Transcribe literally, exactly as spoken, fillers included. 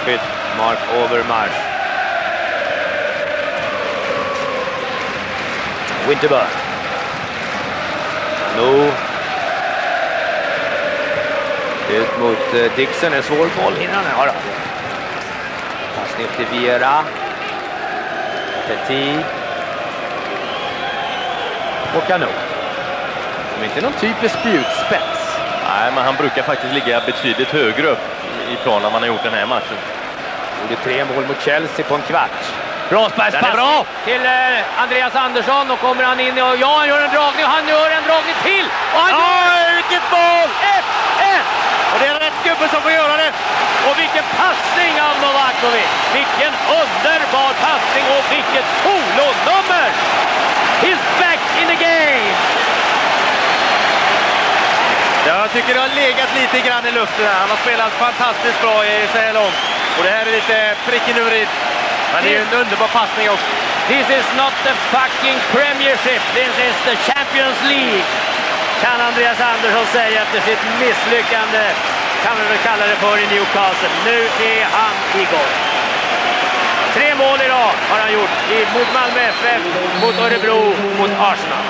målskytt Mark Overmars. Winterburn. Nu ut mot uh, Dixon, en svår boll innan. Ja då. Passning till Viera. Petit. Och Kanon. Det är inte någon typisk spjutspets. Nej, men han brukar faktiskt ligga betydligt högre upp i plan när man har gjort den här matchen. Gjorde tre mål mot Chelsea på en kvart. Rosbergs pass bra till eh, Andreas Andersson, och kommer han in och ja, han gör en dragning och han gör en dragning till. Och han Oj, vilket mål! ett ett! Och det är rätt gubbe som får göra det. Och vilken passning av Novakovic! Vilken underbar passning och vilket solonummer! He's back in the game! Jag tycker det har legat lite grann i luften här. Han har spelat fantastiskt bra i så här långt. Och det här är lite pricken ur i. Men det är ju en underbar passning också. This is not the fucking Premiership, this is the Champions League. Kan Andreas Andersson säga efter sitt misslyckande, kan vi väl kalla det för, i Newcastle. Nu är han igång. Tre mål idag har han gjort, mot Malmö F F, mot Örebro, mot Arsenal.